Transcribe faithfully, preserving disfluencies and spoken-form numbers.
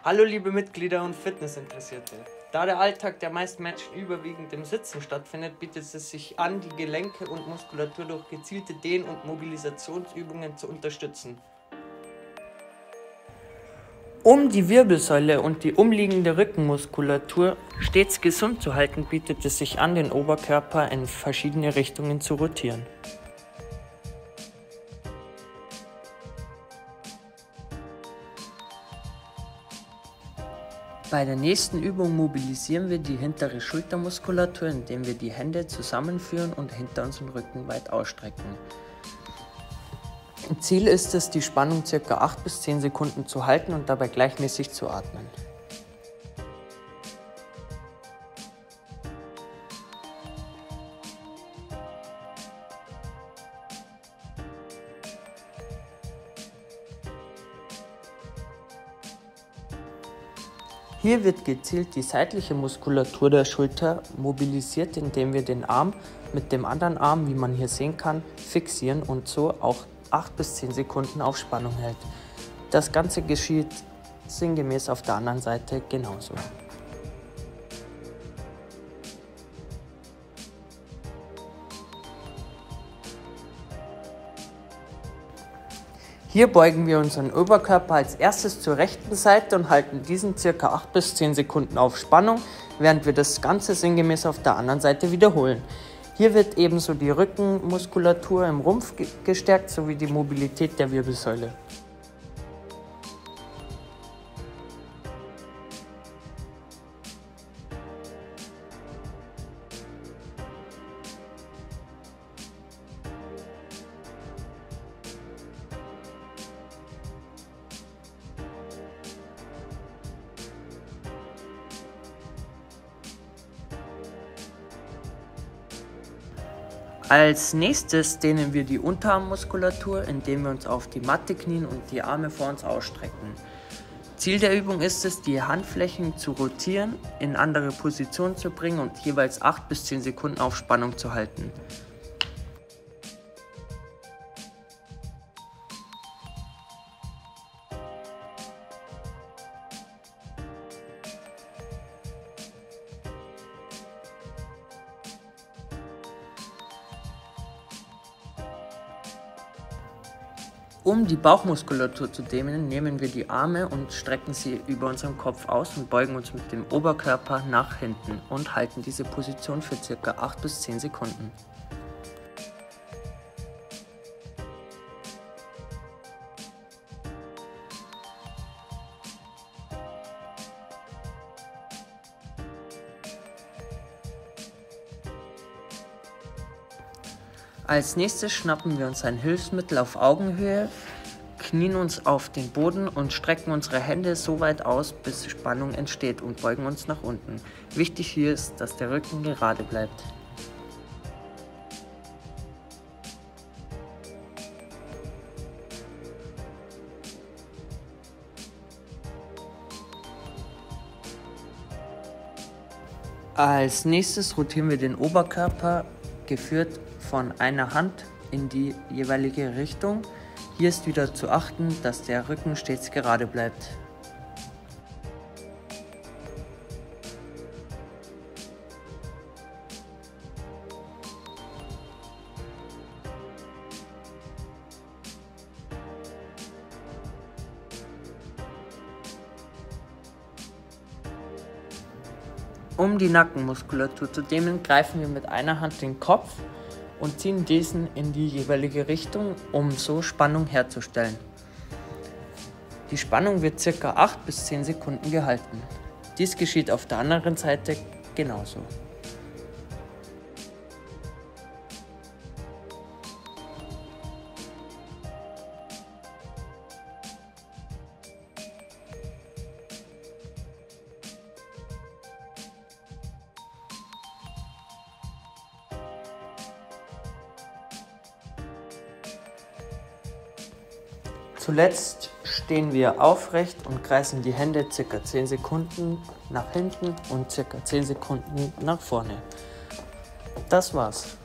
Hallo liebe Mitglieder und Fitnessinteressierte. Da der Alltag der meisten Menschen überwiegend im Sitzen stattfindet, bietet es sich an, die Gelenke und Muskulatur durch gezielte Dehn- und Mobilisationsübungen zu unterstützen. Um die Wirbelsäule und die umliegende Rückenmuskulatur stets gesund zu halten, bietet es sich an, den Oberkörper in verschiedene Richtungen zu rotieren. Bei der nächsten Übung mobilisieren wir die hintere Schultermuskulatur, indem wir die Hände zusammenführen und hinter unseren Rücken weit ausstrecken. Ziel ist es, die Spannung ca. acht bis zehn Sekunden zu halten und dabei gleichmäßig zu atmen. Hier wird gezielt die seitliche Muskulatur der Schulter mobilisiert, indem wir den Arm mit dem anderen Arm, wie man hier sehen kann, fixieren und so auch acht bis zehn Sekunden auf Spannung hält. Das Ganze geschieht sinngemäß auf der anderen Seite genauso. Hier beugen wir unseren Oberkörper als erstes zur rechten Seite und halten diesen ca. acht bis zehn Sekunden auf Spannung, während wir das Ganze sinngemäß auf der anderen Seite wiederholen. Hier wird ebenso die Rückenmuskulatur im Rumpf gestärkt sowie die Mobilität der Wirbelsäule. Als nächstes dehnen wir die Unterarmmuskulatur, indem wir uns auf die Matte knien und die Arme vor uns ausstrecken. Ziel der Übung ist es, die Handflächen zu rotieren, in andere Positionen zu bringen und jeweils acht bis zehn Sekunden auf Spannung zu halten. Um die Bauchmuskulatur zu dehnen, nehmen wir die Arme und strecken sie über unseren Kopf aus und beugen uns mit dem Oberkörper nach hinten und halten diese Position für ca. acht bis zehn Sekunden. Als nächstes schnappen wir uns ein Hilfsmittel auf Augenhöhe, knien uns auf den Boden und strecken unsere Hände so weit aus, bis Spannung entsteht und beugen uns nach unten. Wichtig hier ist, dass der Rücken gerade bleibt. Als nächstes rotieren wir den Oberkörper, geführt von einer Hand in die jeweilige Richtung. Hier ist wieder zu achten, dass der Rücken stets gerade bleibt. Um die Nackenmuskulatur zu dehnen, greifen wir mit einer Hand den Kopf und ziehen diesen in die jeweilige Richtung, um so Spannung herzustellen. Die Spannung wird ca. acht bis zehn Sekunden gehalten. Dies geschieht auf der anderen Seite genauso. Zuletzt stehen wir aufrecht und kreisen die Hände ca. zehn Sekunden nach hinten und ca. zehn Sekunden nach vorne. Das war's.